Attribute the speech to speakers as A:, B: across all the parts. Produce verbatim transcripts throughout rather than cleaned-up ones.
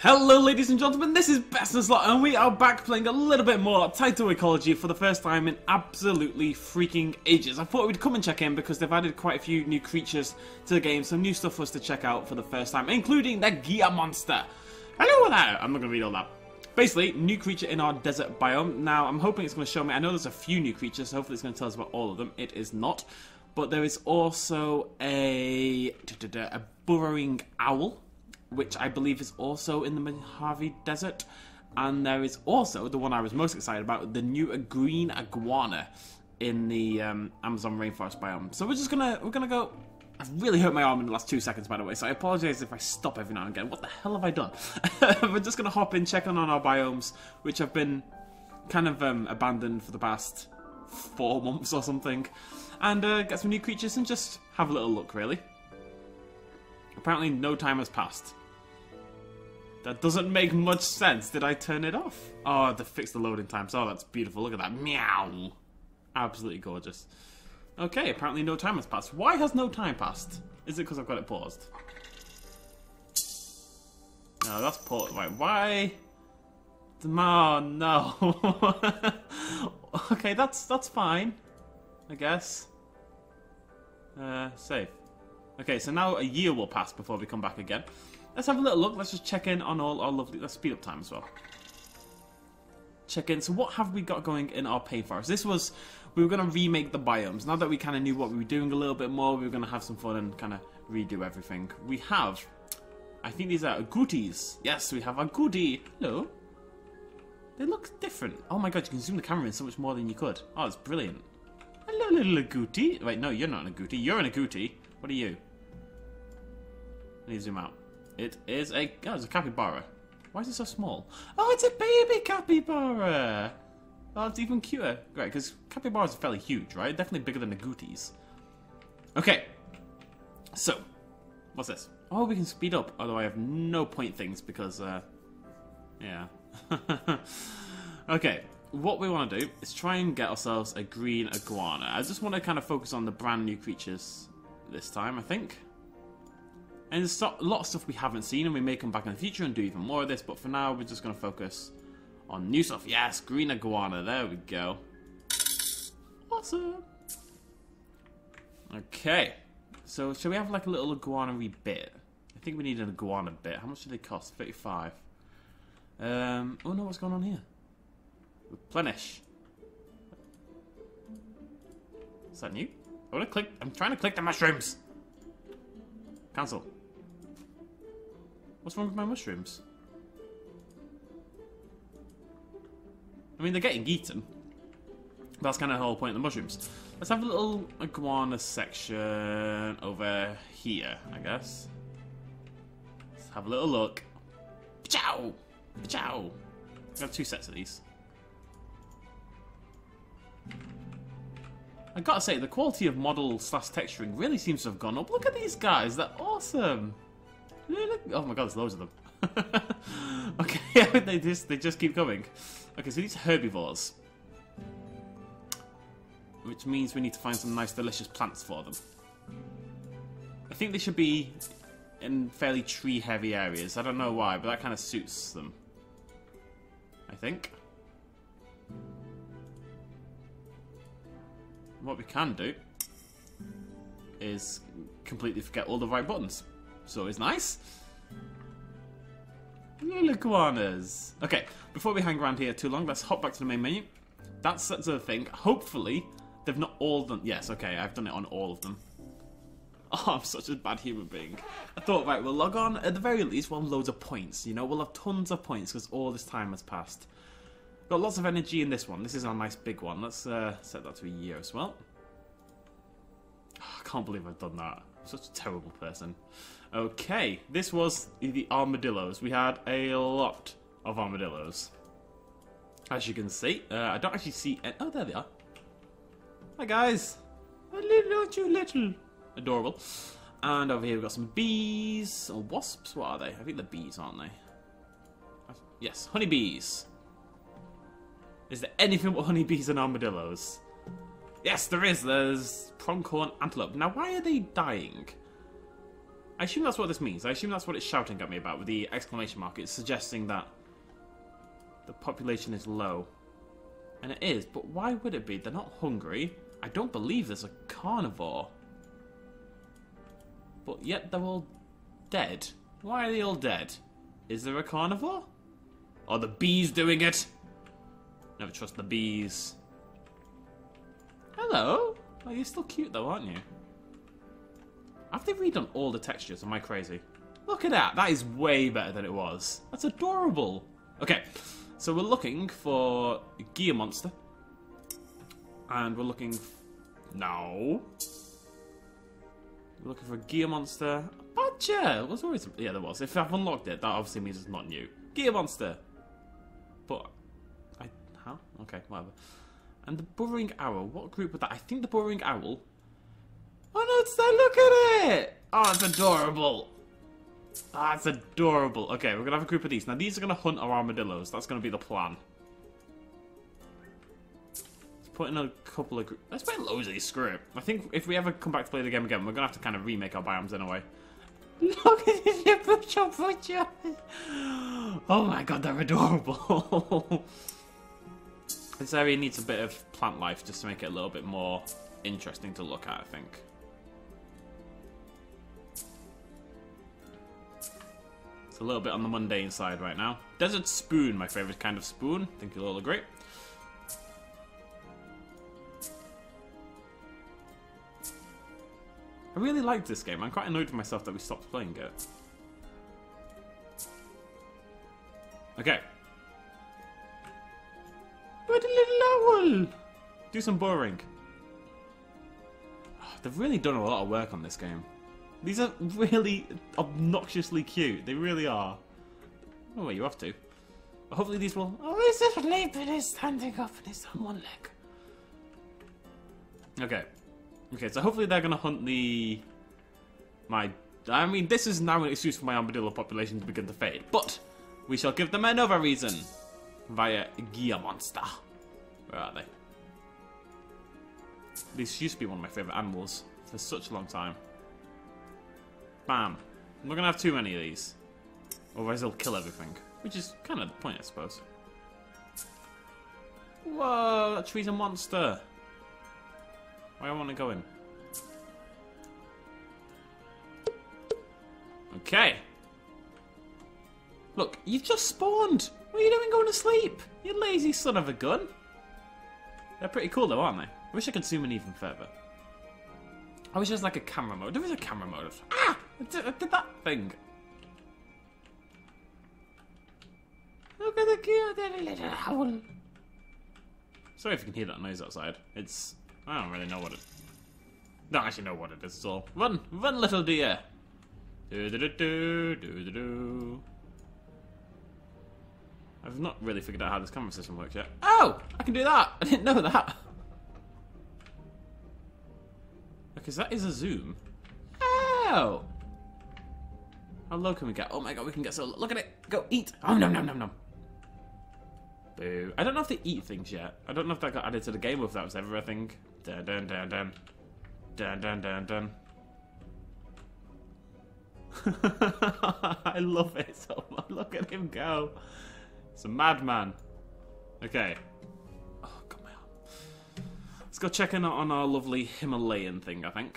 A: Hello ladies and gentlemen, this is BestInSlot and we are back playing a little bit more Title Ecology for the first time in absolutely freaking ages. I thought we'd come and check in because they've added quite a few new creatures to the game, some new stuff for us to check out for the first time, including the Gia Monster. Hello there! I'm not going to read all that. Basically, new creature in our desert biome. Now, I'm hoping it's going to show me, I know there's a few new creatures, so hopefully it's going to tell us about all of them. It is not. But there is also a, a burrowing owl, which I believe is also in the Mojave Desert. And there is also, the one I was most excited about, the new green iguana in the um, Amazon rainforest biome. So we're just gonna, we're gonna go... I've really hurt my arm in the last two seconds, by the way, so I apologise if I stop every now and again. What the hell have I done? We're just gonna hop in, check on our biomes, which have been kind of um, abandoned for the past four months or something. And uh, get some new creatures and just have a little look, really. Apparently no time has passed. That doesn't make much sense. Did I turn it off? Oh, they fixed the loading times. Oh, that's beautiful. Look at that. Meow. Absolutely gorgeous. Okay, apparently no time has passed. Why has no time passed? Is it because I've got it paused? No, that's paused. Right, why? Oh, no. Okay, that's that's fine. I guess. Uh, save. Okay, so now a year will pass before we come back again. Let's have a little look. Let's just check in on all our lovely... Let's speed up time as well. Check in. So what have we got going in our painforest? This was... We were going to remake the biomes. Now that we kind of knew what we were doing a little bit more, we were going to have some fun and kind of redo everything. We have... I think these are agoutis. Yes, we have agouti. Hello. They look different. Oh my god, you can zoom the camera in so much more than you could. Oh, it's brilliant. Hello, little agouti. Wait, no, you're not an agouti. You're an agouti. What are you? I need to zoom out. It is a... Oh, it's a capybara. Why is it so small? Oh, it's a baby capybara! Oh, it's even cuter. Right, because capybaras are fairly huge, right? Definitely bigger than agoutis. Okay. So, what's this? Oh, we can speed up. Although I have no point things because, uh... yeah. Okay. What we want to do is try and get ourselves a green iguana. I just want to kind of focus on the brand new creatures this time, I think. And there's a lot of stuff we haven't seen, and we may come back in the future and do even more of this, but for now, we're just going to focus on new stuff. Yes, green iguana. There we go. Awesome. Okay. So, shall we have like a little iguana-y bit? I think we need an iguana bit. How much do they cost? thirty-five. Um, oh no, what's going on here? Replenish. Is that new? I want to click. I'm trying to click the mushrooms. Cancel. What's wrong with my mushrooms? I mean, they're getting eaten. That's kind of the whole point of the mushrooms. Let's have a little iguana section over here, I guess. Let's have a little look. Ciao! Ciao! I have two sets of these. I gotta say, the quality of model slash texturing really seems to have gone up. Look at these guys, they're awesome. Oh my god, there's loads of them. Okay, they just they just keep coming. Okay, so these are herbivores, which means we need to find some nice, delicious plants for them. I think they should be in fairly tree-heavy areas. I don't know why, but that kind of suits them. I think. What we can do is completely forget all the right buttons. So it's nice. Little iguanas. Okay, before we hang around here too long, let's hop back to the main menu. That's that's the thing. Hopefully, they've not all done... Yes, okay, I've done it on all of them. Oh, I'm such a bad human being. I thought, right, we'll log on. At the very least, we'll have loads of points. You know, we'll have tons of points because all this time has passed. Got lots of energy in this one. This is our nice big one. Let's uh, set that to a year as well. Oh, I can't believe I've done that. I'm such a terrible person. Okay, this was the armadillos. We had a lot of armadillos. As you can see, uh, I don't actually see... Any oh, there they are. Hi, guys. Aren't you little? Adorable. And over here we've got some bees. Or wasps? What are they? I think they're bees, aren't they? Yes, honeybees. Is there anything but honeybees and armadillos? Yes, there is. There's pronghorn antelope. Now, why are they dying? I assume that's what this means. I assume that's what it's shouting at me about with the exclamation mark. It's suggesting that the population is low. And it is, but why would it be? They're not hungry. I don't believe there's a carnivore. But yet they're all dead. Why are they all dead? Is there a carnivore? Are the bees doing it? Never trust the bees. Hello? Oh, you're still cute though, aren't you? Have they redone all the textures? Am I crazy? Look at that. That is way better than it was. That's adorable. Okay, so we're looking for a gear monster. And we're looking... No. We're looking for a gear monster. Badger! Was always... Yeah, there was. If I've unlocked it, that obviously means it's not new. Gear monster. But... I... How? Okay, whatever. And the burrowing owl. What group was that? I think the burrowing owl... Oh no, it's there, look at it! Oh, it's adorable. Ah, it's adorable. Okay, we're gonna have a group of these. Now, these are gonna hunt our armadillos. That's gonna be the plan. Let's put in a couple of... Let's play loads of these, screw it. I think if we ever come back to play the game again, we're gonna have to kind of remake our biomes in a way. Look at this, you butcher, butcher. Oh my god, they're adorable. This area needs a bit of plant life just to make it a little bit more interesting to look at, I think. It's a little bit on the mundane side right now. Desert spoon, my favourite kind of spoon. I think you'll all agree. I really liked this game. I'm quite annoyed with myself that we stopped playing it. Okay. What a little owl! Do some boring. They've really done a lot of work on this game. These are really obnoxiously cute. They really are. Oh, where you off to? But hopefully these will... Oh, he's sleeping. He's standing up and he's on one leg. Okay. Okay, so hopefully they're going to hunt the... My... I mean, this is now an excuse for my armadillo population to begin to fade. But we shall give them another reason. Via Gear Monster. Where are they? These used to be one of my favourite animals for such a long time. Bam. I'm not going to have too many of these. Otherwise they'll kill everything. Which is kind of the point, I suppose. Whoa, that tree's a monster. Why do I want to go in? Okay. Look, you've just spawned. What are you doing going to sleep? You lazy son of a gun. They're pretty cool though, aren't they? I wish I could zoom in even further. I wish there was like a camera mode. There is a camera mode. Ah! I did, I did that thing. Look at the cute little owl. Sorry if you can hear that noise outside. It's... I don't really know what it... Don't actually know what it is at all. Run! Run, little deer! Do-do-do-do, do-do-do. I've not really figured out how this camera system works yet. Oh! I can do that! I didn't know that! Because that is a zoom. Oh! How low can we get? Oh my god, we can get so low. Look at it! Go, eat! Oh, no, no, no, no. Boo. I don't know if they eat things yet. I don't know if that got added to the game or if that was ever a thing. Dun dun dun dun. Dun dun dun dun. I love it so much. Look at him go. It's a madman. Okay. Oh, got my arm. Let's go check in on our lovely Himalayan thing, I think.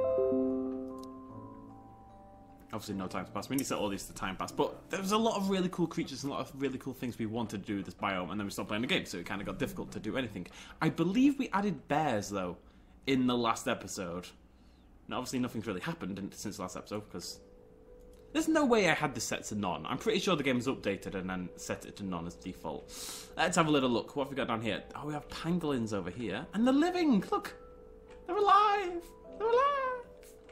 A: Obviously no time to pass. We need to set all these to time pass. But there was a lot of really cool creatures and a lot of really cool things we wanted to do with this biome, and then we stopped playing the game, so it kind of got difficult to do anything. I believe we added bears, though, in the last episode. Now, obviously nothing's really happened in, since the last episode, because... There's no way I had this set to none. I'm pretty sure the game's updated and then set it to none as default. Let's have a little look. What have we got down here? Oh, we have pangolins over here. And they're living! Look! They're alive! They're alive!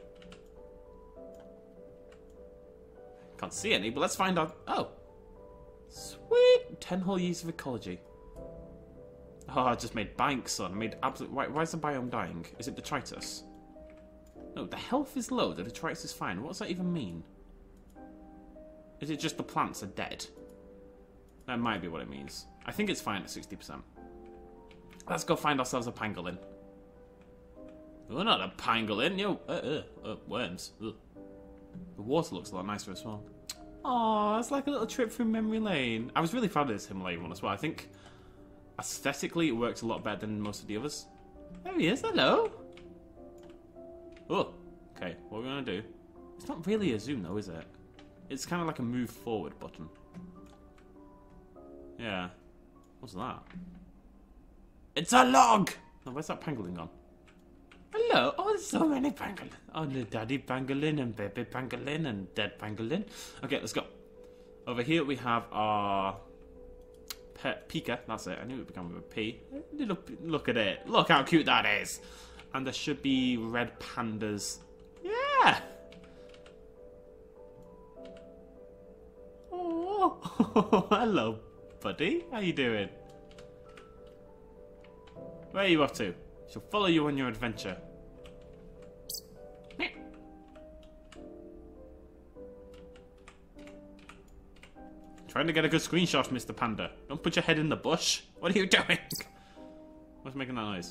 A: Can't see any, but let's find out. Oh. Sweet! Ten whole years of ecology. Oh, I just made bank, son. I made absolute... Why, why is the biome dying? Is it detritus? No, the health is low. The detritus is fine. What does that even mean? Is it just the plants are dead? That might be what it means. I think it's fine at sixty percent. Let's go find ourselves a pangolin. Oh, not a pangolin. Yo, uh, uh, uh, worms. Ugh. The water looks a lot nicer as well. Oh, it's like a little trip through memory lane. I was really fond of this Himalayan one as well. I think aesthetically it works a lot better than most of the others. There he is, hello! Oh, okay, what are we gonna do? It's not really a zoom though, is it? It's kind of like a move forward button. Yeah. What's that? It's a log! Oh, where's that pangolin gone? Hello! Oh, there's so many pangolin. Oh, the daddy pangolin and baby pangolin and dead pangolin. Okay, let's go. Over here we have our pet Pika. That's it. I knew it began with a P. Look, look at it. Look how cute that is. And there should be red pandas. Yeah! Oh, hello, buddy. How you doing? Where are you off to? She'll follow you on your adventure. Trying to get a good screenshot, Mister Panda. Don't put your head in the bush. What are you doing? What's making that noise?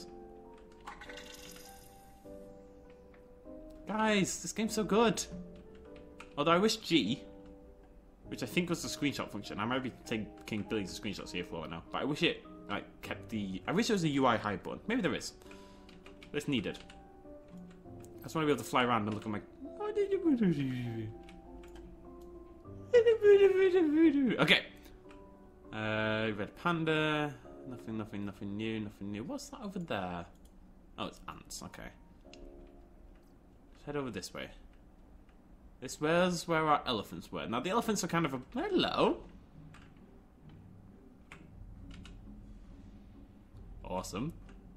A: Guys, this game's so good. Although I wish G, which I think was the screenshot function. I might be taking billions of screenshots here for it now. But I wish it like kept the... I wish there was a U I hide button. Maybe there is. But it's needed. I just want to be able to fly around and look at my... Okay. Uh, red panda. Nothing, nothing, nothing new, nothing new. What's that over there? Oh, it's ants. Okay. Let's head over this way. This was where our elephants were. Now, the elephants are kind of a... Hello. Awesome.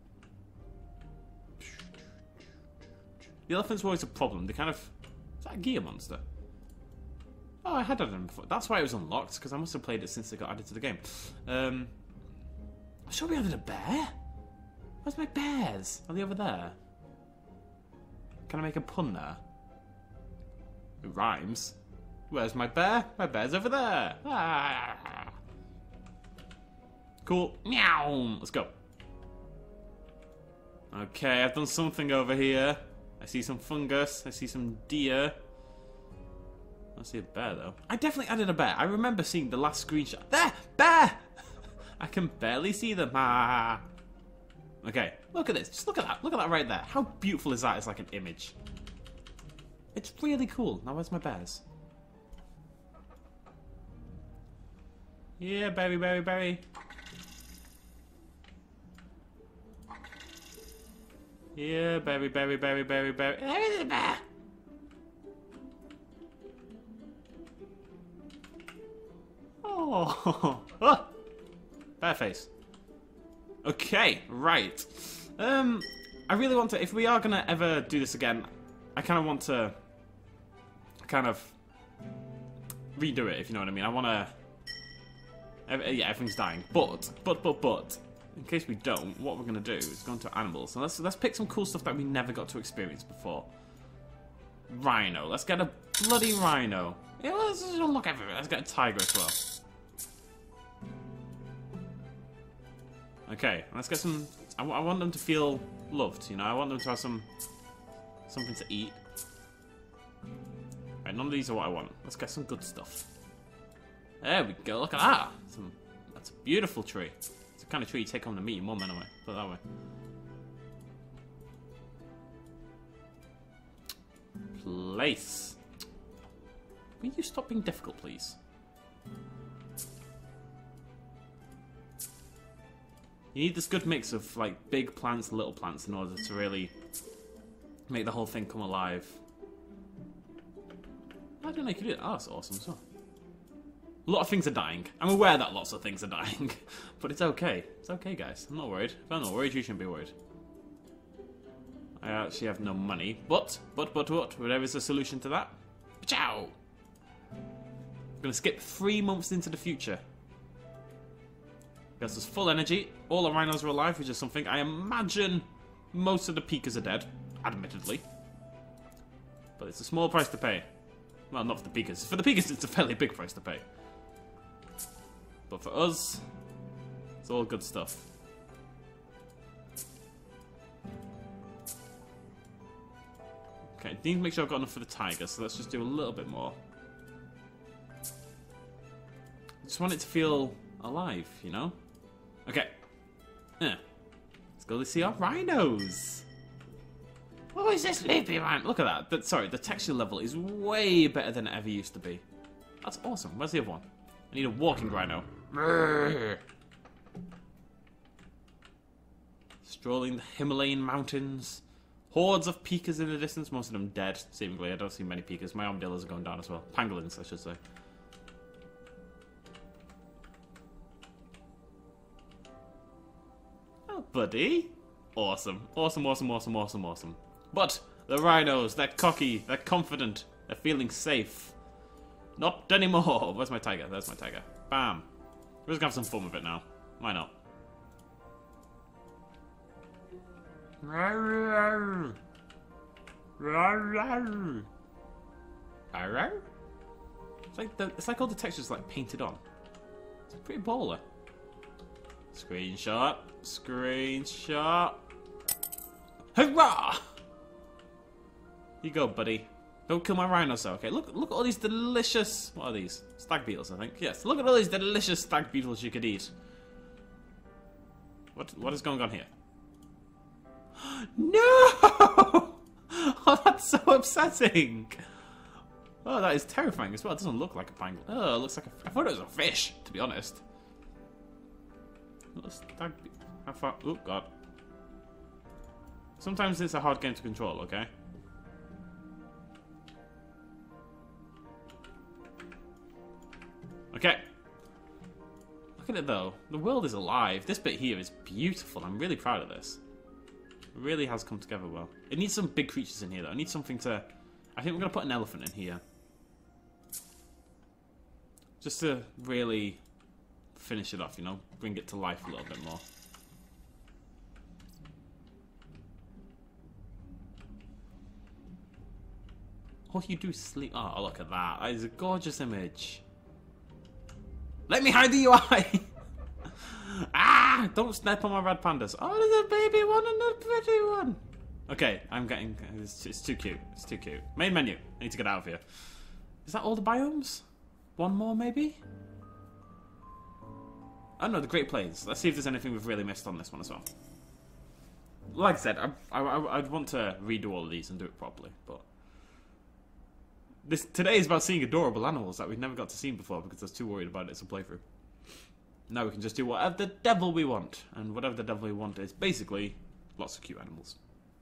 A: The elephants were always a problem. They kind of... Is that a gear monster? Oh, I had them before. That's why it was unlocked, because I must have played it since it got added to the game. Um, I'm sure we added a bear? Where's my bears? Are they over there? Can I make a pun there? It rhymes. Where's my bear? My bear's over there. Ah. Cool. Meow. Let's go. Okay, I've done something over here. I see some fungus. I see some deer. I don't see a bear, though. I definitely added a bear. I remember seeing the last screenshot. There! Bear! I can barely see them. Ah. Okay, look at this. Just look at that. Look at that right there. How beautiful is that as like an image? It's really cool. Now, where's my bears? Yeah, berry, berry, berry. Yeah, berry, berry, berry, berry, berry. There is a bear! Oh, oh. Bear face. Okay, right. Um, I really want to, if we are going to ever do this again, I kind of want to kind of redo it, if you know what I mean. I want to, yeah, everything's dying. But, but, but, but, in case we don't, what we're going to do is go into animals. So let's, let's pick some cool stuff that we never got to experience before. Rhino. Let's get a bloody rhino. Yeah, let's just unlock everything. Let's get a tiger as well. Okay, let's get some... I, I want them to feel loved, you know? I want them to have some... something to eat. Right, none of these are what I want. Let's get some good stuff. There we go, look at that! Some, that's a beautiful tree. It's the kind of tree you take home to meet your mum anyway. Put it that way. Place. Will you stop being difficult, please? You need this good mix of like big plants, little plants in order to really make the whole thing come alive. I didn't know you could do that. Oh, that's awesome as well. A lot of things are dying. I'm aware that lots of things are dying, but it's okay. It's okay, guys. I'm not worried. If I'm not worried, you shouldn't be worried. I actually have no money, but, but, but, but, there is a solution to that. Ciao! I'm going to skip three months into the future. Because there's full energy, all the rhinos are alive, which is something I imagine most of the Pikas are dead, admittedly. But it's a small price to pay. Well, not for the Pikas. For the Pikas, it's a fairly big price to pay. But for us, it's all good stuff. Okay, need to make sure I've got enough for the tiger, so let's just do a little bit more. I just want it to feel alive, you know? Okay. Yeah. Let's go to see our rhinos. Oh, is this sleepy man? Look at that. But, sorry, the texture level is way better than it ever used to be. That's awesome. Where's the other one? I need a walking rhino. Strolling the Himalayan mountains. Hordes of pikas in the distance, most of them dead, seemingly. I don't see many pikas. My armadillos are going down as well. Pangolins, I should say. Oh, buddy. Awesome. Awesome, awesome, awesome, awesome, awesome. But the rhinos, they're cocky, they're confident, they're feeling safe. Not anymore. Where's my tiger? There's my tiger. Bam. We're just gonna have some fun with it now. Why not? It's like the, it's like all the textures like painted on. It's pretty baller. Screenshot. Screenshot. Hurrah! You go, buddy. Don't kill my rhinos, though. Okay, look, look at all these delicious. What are these? Stag beetles, I think. Yes, look at all these delicious stag beetles you could eat. What, what is going on here? No! Oh, that's so upsetting. Oh, that is terrifying as well. It doesn't look like a pangolin. Oh, it looks like a. I thought it was a fish, to be honest. Little stag be How far? Oh, God. Sometimes it's a hard game to control, okay? Okay. Look at it, though. The world is alive. This bit here is beautiful. I'm really proud of this. It really has come together well. It needs some big creatures in here, though. I need something to... I think we're going to put an elephant in here. Just to really finish it off, you know? Bring it to life a little bit more. All you do is sleep. Oh, look at that. That is a gorgeous image. Let me hide the U I! Ah! Don't step on my red pandas. Oh, there's a baby one and a pretty one. Okay, I'm getting... It's, it's too cute. It's too cute. Main menu. I need to get out of here. Is that all the biomes? One more, maybe? Oh, no, the Great Plains. Let's see if there's anything we've really missed on this one as well. Like I said, I, I, I'd want to redo all of these and do it properly, but... This today is about seeing adorable animals that we've never got to see before because I was too worried about it as a playthrough. Now we can just do whatever the devil we want. And whatever the devil we want is basically lots of cute animals.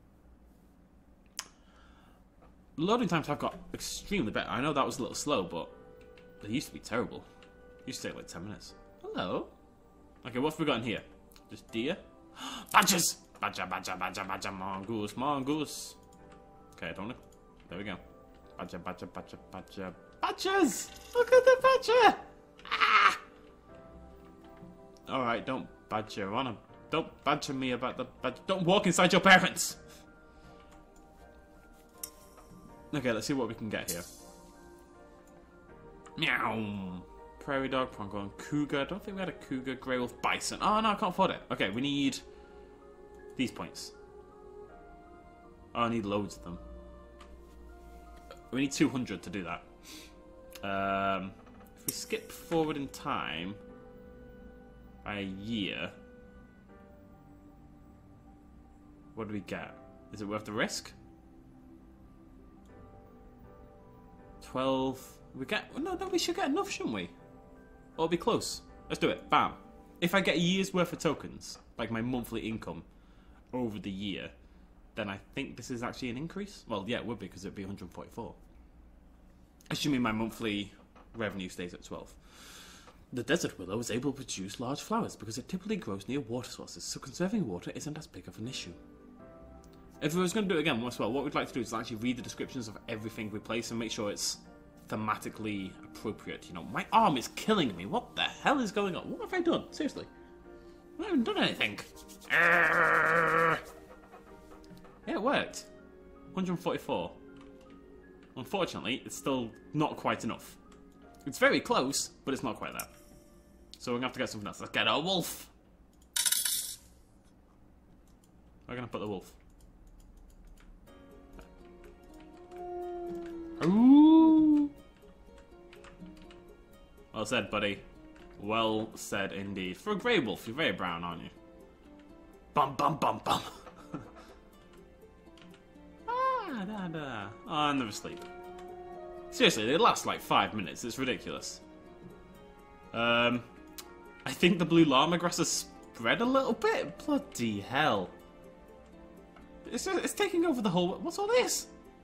A: Loading times have got extremely better. I know that was a little slow, but they used to be terrible. It used to take like ten minutes. Hello. Okay, what have we got in here? Just deer? Badgers! Badger, badger, badger, badger, mongoose, mongoose. Okay, I don't know. There we go. Badger, badger, badger, badger. Badgers! Look at the badger! Ah! Alright, don't badger on him. Don't badger me about the badger. Don't walk inside your parents! Okay, let's see what we can get here. Meow! Prairie dog, pronghorn, cougar. I don't think we had a cougar, grey wolf, bison. Oh no, I can't afford it. Okay, we need these points. Oh, I need loads of them. We need two hundred to do that. Um, if we skip forward in time by a year, what do we get? Is it worth the risk? twelve. We get. No, no, we should get enough, shouldn't we? Or it'll be close. Let's do it. Bam. If I get a year's worth of tokens, like my monthly income over the year, then I think this is actually an increase. Well, yeah, it would be because it'd be one hundred forty-four. Assuming my monthly revenue stays at twelve. The desert willow is able to produce large flowers because it typically grows near water sources, so conserving water isn't as big of an issue. If we was going to do it again, as well, what we'd like to do is actually read the descriptions of everything we place and make sure it's thematically appropriate. You know, my arm is killing me. What the hell is going on? What have I done? Seriously. I haven't done anything. Yeah, it worked. one hundred forty-four. Unfortunately, it's still not quite enough. It's very close, but it's not quite that. So we're going to have to get something else. Let's get a wolf. We're going to put the wolf. Ooh. Well said, buddy. Well said indeed. For a grey wolf, you're very brown, aren't you? Bum bum bum bum. ah, da, da. Oh, I'm never asleep. Seriously, they last like five minutes. It's ridiculous. Um, I think the blue llama grass has spread a little bit. Bloody hell! It's it's taking over the whole. What's all this?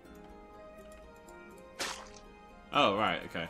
A: Oh right, okay.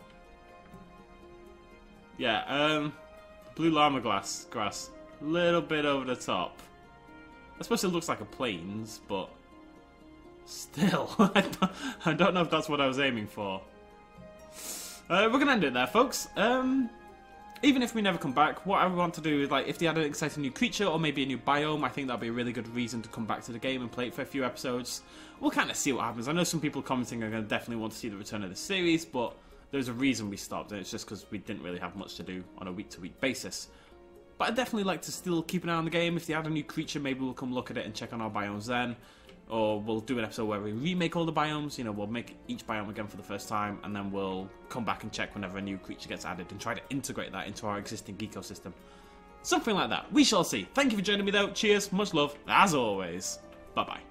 A: Yeah, um, blue llama glass grass, little bit over the top. I suppose it looks like a plains, but still, I don't, I don't know if that's what I was aiming for. Uh, we're gonna end it there, folks. Um, even if we never come back, what I want to do is, like, if they add an exciting new creature or maybe a new biome, I think that'd be a really good reason to come back to the game and play it for a few episodes. We'll kind of see what happens. I know some people commenting are going to definitely want to see the return of the series, but there's a reason we stopped, and it's just because we didn't really have much to do on a week-to-week basis. But I'd definitely like to still keep an eye on the game. If they add a new creature, maybe we'll come look at it and check on our biomes then. Or we'll do an episode where we remake all the biomes. You know, we'll make each biome again for the first time, and then we'll come back and check whenever a new creature gets added and try to integrate that into our existing ecosystem. Something like that. We shall see. Thank you for joining me, though. Cheers, much love, as always. Bye-bye.